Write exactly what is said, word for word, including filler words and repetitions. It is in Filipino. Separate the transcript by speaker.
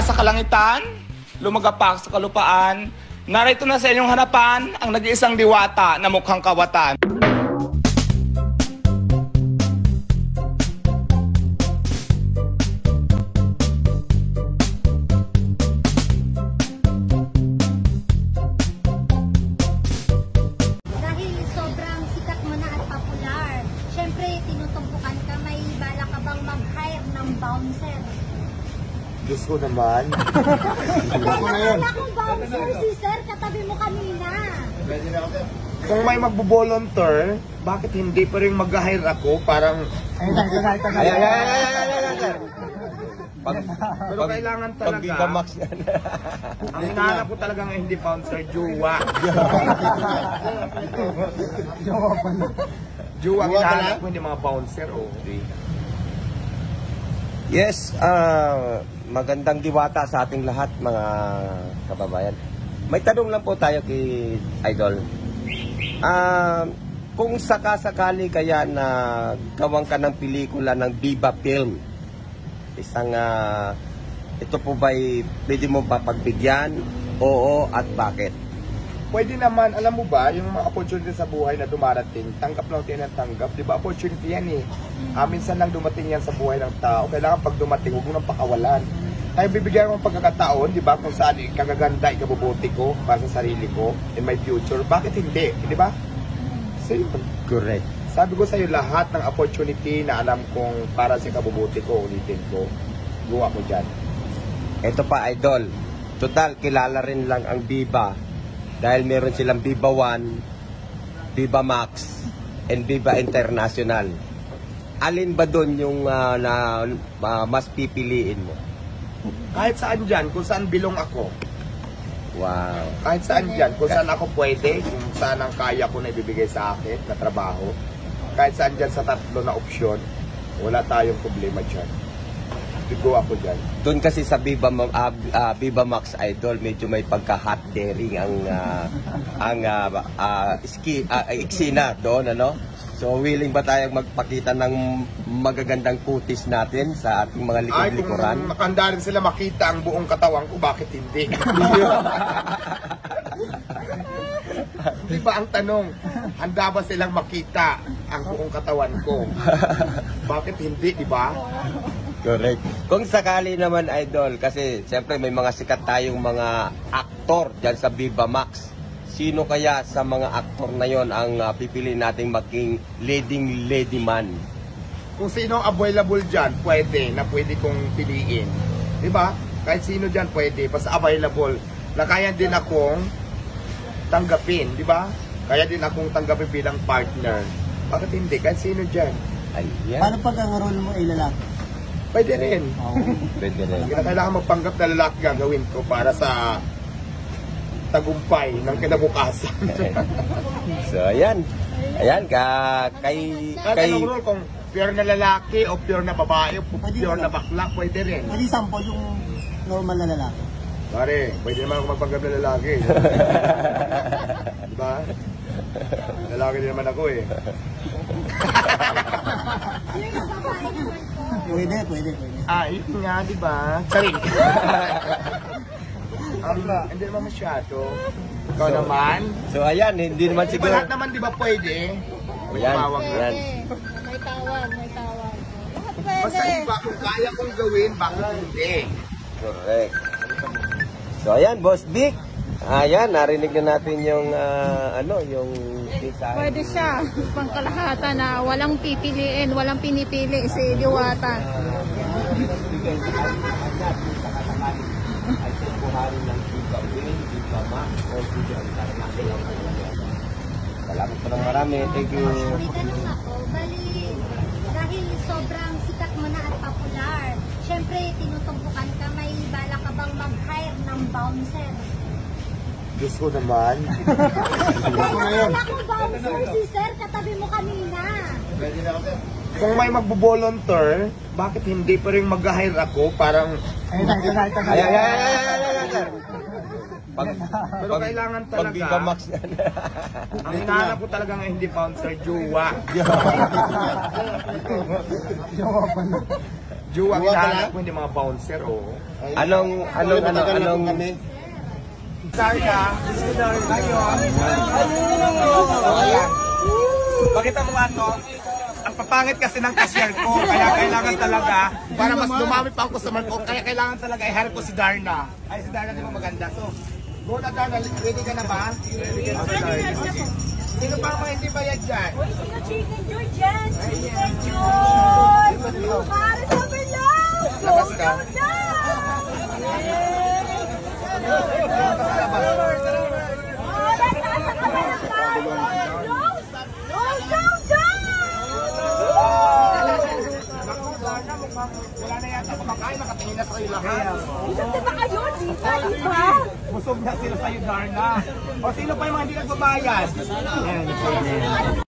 Speaker 1: Mula sa kalangitan, lumagapak sa kalupaan, narito na sa inyong harapan ang nag-iisang diwata na mukhang kawatan.
Speaker 2: Dahil sobrang sikat mo na at popular, syempre tinutumpukan ka, may bala ka bang mag-hire ng bouncer?
Speaker 3: Diyos ko naman.
Speaker 2: Ako na yun. Wala kong bouncer si sir, katabi mo kanina.
Speaker 3: Kung may magbo-volunteer, bakit hindi pa rin mag-hire ako? Parang... Ay, ay, ay, ay, ay, ay, Pag, pero pag, kailangan talaga... Pag Viva Max yan. Ang hinahanap ko talaga nga hindi bouncer, juwa. Juwa pala. Juwa, hinahanap ko hindi mga bouncer. Oh.
Speaker 4: Yes, uh, magandang diwata sa ating lahat mga kababayan. May tanong lang po tayo kay Idol. Uh, kung sakasakali kaya na gawang ka ng pelikula ng Viva Film, isang uh, ito po ba'y pwede mo ba pagbigyan? Oo, at bakit?
Speaker 3: Pwede naman, alam mo ba, yung mga opportunity sa buhay na dumarating, tanggap lang tayo ng tanggap. Di ba, opportunity yan eh. Ah, minsan lang dumating yan sa buhay ng tao. Kailangan pag dumating, huwag mo nang pakawalan. Tayo bibigyan mo ng pagkakataon, di ba, kung saan ikagaganda, ikabubuti ko para sa sarili ko in my future. Bakit hindi? Di ba? So, yun.
Speaker 4: Correct.
Speaker 3: Sabi ko sa'yo, lahat ng opportunity na alam kong para sa ikabubuti ko, ulitin ko, gawa ko dyan.
Speaker 4: Ito pa, Idol. Total, kilala rin lang ang Viva. Dahil meron silang Viva One, Viva Max, and Viva International. Alin ba doon yung uh, na, uh, mas pipiliin mo?
Speaker 3: Kahit saan dyan, kung saan bilong ako.
Speaker 4: Wow.
Speaker 3: Kahit saan dyan, kung saan ako pwede, kung saan ang kaya ko na ibibigay sa akin na trabaho. Kahit saan dyan sa tatlo na opsyon, wala tayong problema dyan. Go ako dyan.
Speaker 4: Doon kasi sa Viva, uh, uh, Viva Max, Idol, medyo may pagka-hot daring ang uh, ang uh, uh, ski, uh, eksena doon, ano? So, willing ba tayong magpakita ng magagandang kutis natin sa ating mga likod-likuran?
Speaker 3: Ay, kung makanda rin sila makita ang buong katawan ko, bakit hindi? Di ba ang tanong, handa ba silang makita ang buong katawan ko? Bakit hindi, di ba?
Speaker 4: Correct. Kung sakali naman, Idol, kasi siyempre may mga sikat tayong mga aktor dyan sa Viva Max. Sino kaya sa mga aktor na yon ang uh, pipili nating maging leading lady man?
Speaker 3: Kung sino available dyan, pwede, na pwede kong piliin. Di ba? Kahit sino dyan pwede, basta available. Na kaya din akong tanggapin, di ba? Kaya din akong tanggapin bilang partner. Bakit hindi? Kahit sino dyan.
Speaker 4: Ayan.
Speaker 5: Paano pag ang role mo ay lalaki?
Speaker 3: Pwede rin.
Speaker 5: Oh.
Speaker 4: Pwede rin.
Speaker 3: Hindi na kailangan magpanggap na lalaki gagawin ko para sa tagumpay ng kinabukasan.
Speaker 4: So, ayan. Ayan, ka, kay...
Speaker 3: At
Speaker 4: kay
Speaker 3: anong role? Kung pure na lalaki o pure na babae o pure na bakla, pwede rin.
Speaker 5: Pwede sample yung normal na lalaki.
Speaker 3: Pare, pwede naman ako magpanggap na lalaki. Diba? Lalaki din naman ako eh.
Speaker 5: Pwede, pwede, pwede.
Speaker 3: Ah, yun nga, diba? Saring. um, hindi naman masyado. Ikaw
Speaker 4: So,
Speaker 3: naman.
Speaker 4: So, ayan, hindi naman
Speaker 3: Diba
Speaker 4: siguro...
Speaker 3: lahat naman diba pwede? May
Speaker 4: Ayan,
Speaker 3: tumawag na.
Speaker 4: ayan.
Speaker 2: May tawag, may tawag.
Speaker 3: Basta iba, kung kaya kong gawin, bakit hindi?
Speaker 4: Correct. So, ayan, Boss Vic. Ayan, narinig na natin yung, uh, ano, yung design.
Speaker 6: Pwede siya, pangkalahatan na walang pipiliin, walang pinipili si Diwata.
Speaker 4: Ay tempoharin ng Viva Win, Viva Max, o Viva International. Salamat po ng marami. Thank you.
Speaker 2: May tanong ako, bali, dahil sobrang sikat mo na at popular, syempre tinutumpukan ka, may bala ka bang mag-hire ng bouncer?
Speaker 3: Diyos ko naman.
Speaker 2: Wala akong bouncer si sir, katabi mo kanina.
Speaker 3: Kung may magbo-volunteer, bakit hindi pa rin mag-hire ako? Parang...
Speaker 5: Ay, ay, ay, ay,
Speaker 3: Ay, ay, ay, ay, ay, ay, ay.
Speaker 4: Pag,
Speaker 3: Pero
Speaker 4: pag,
Speaker 3: kailangan
Speaker 4: pag
Speaker 3: talaga,
Speaker 4: Viva Max yan.
Speaker 3: ang hinahanap ko talaga nga hindi bouncer, juwa. Juwa, hinahanap ko hindi mga bouncer, oh.
Speaker 4: Anong, anong, ano,
Speaker 5: Matagal na po
Speaker 4: anong,
Speaker 5: kami.
Speaker 1: Darna, ngayon. Ayan. Pakita mo nga to. Ang papangit kasi ng cashier ko, kaya kailangan talaga, para mas dumami pa ang customer ko, kaya kailangan talaga i-hire ko si Darna. Ay, si Darna di ba maganda? So, go na Darna, ready ka na ba? Ready ka na ba, Darna? Sino pa ang mga hindi bayad dyan?
Speaker 2: Uy, sino Chicken Joy dyan? Chicken Joy! Para sa below!
Speaker 3: Labas ka.
Speaker 1: Wala na yata kumakain, nakatingin na sa kayo lahat.
Speaker 2: Isang diba kayo? Dita, iba?
Speaker 1: Busog na sila sa'yo, Darna. O sino pa yung mga hindi nagbabayad?